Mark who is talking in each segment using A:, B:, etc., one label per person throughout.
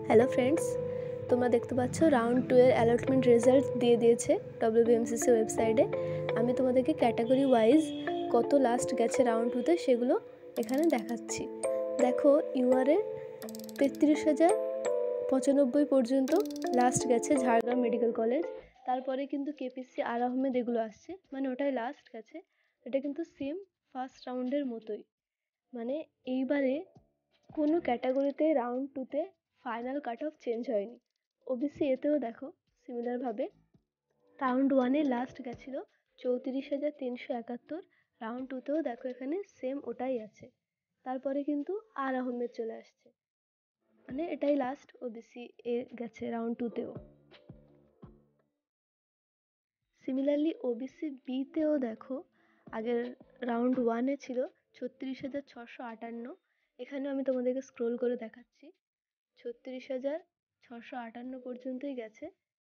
A: Hello friends, তোমরা দেখতে পাচ্ছ রাউন্ড 2 এর অ্যালটমেন্ট রেজাল্ট দিয়ে দিয়েছে WBMCC ওয়েবসাইটে। আমি তোমাদেরকে ক্যাটাগরি ওয়াইজ কত লাস্ট গেছে রাউন্ড 2তে সেগুলো এখানে দেখাচ্ছি। দেখো ইউআরএ 33,095 পর্যন্ত লাস্ট গেছে ঝাড়গ্রাম মেডিকেল কলেজ। তারপরে কিন্তু কেপিসি আর আহমেদ এগুলো আসছে, মানে ওটাই লাস্ট গেছে। এটা কিন্তু সেম ফার্স্ট রাউন্ডের মতোই, মানে এইবারে কোনো ক্যাটাগরিতে রাউন্ড 2তে ফাইনাল কাট অফ চেঞ্জ হয়নি। ওবিসি এতেও দেখো সিমিলারভাবে রাউন্ড 1-এ লাস্ট গেছিলো 34,371, রাউন্ড 2তেও দেখো এখানে সেম ওটাই আছে। তারপরে কিন্তু আর আহমেদ চলে আসছে, মানে এটাই লাস্ট ওবিসি এ গেছে রাউন্ড 2তেও। সিমিলারলি ওবিসি বিতেও দেখো আগের রাউন্ড 1-এ ছিল 36,658, এখানেও আমি তোমাদেরকে স্ক্রোল করে দেখাচ্ছি 36,658 পর্যন্তই গেছে।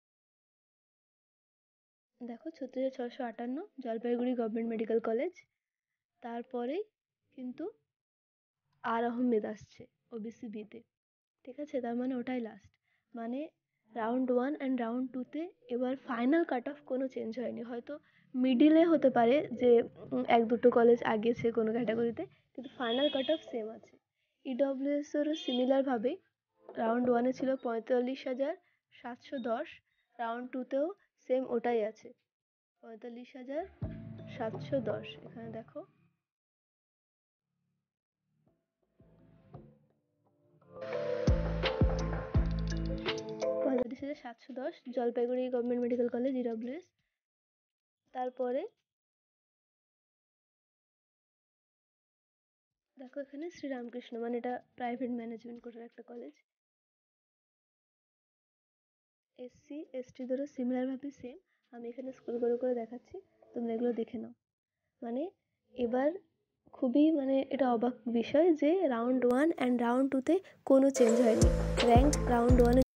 A: দেখো 36,658 জলপাইগুড়ি গভর্নমেন্ট মেডিকেল কলেজ। তারপরেই কিন্তু আর আহমেদ আসছে ওবিসি বিতে, ঠিক আছে? তার মানে ওটাই লাস্ট, মানে রাউন্ড 1 অ্যান্ড রাউন্ড 2তে এবার ফাইনাল কাট অফ কোনো চেঞ্জ হয়নি। হয়তো মিডিলে হতে পারে যে 1-2 কলেজ আগিয়েছে কোনো ক্যাটাগরিতে, কিন্তু ফাইনাল কাট অফ সেম আছে। ইডব্লিউএসেরও সিমিলারভাবেই রাউন্ড 1-এ ছিল 45,710, রাউন্ড 2তেও সেম ওটাই আছে 45,710। এখানে দেখো 45,710 Jalpaiguri government medical college EWS. তারপরে দেখো এখানে শ্রীরামকৃষ্ণ, মানে এটা প্রাইভেট ম্যানেজমেন্ট করে একটা কলেজ। এসসি এসটিদেরও সিমিলারভাবে সেম, আমি এখানে স্ক্রল করে করে দেখাচ্ছি, তোমরা এগুলো দেখে নাও। মানে এবার খুবই মানে এটা অবাক বিষয় যে রাউন্ড 1 অ্যান্ড রাউন্ড 2তে কোনো চেঞ্জ হয়নি। Rank round 1-এ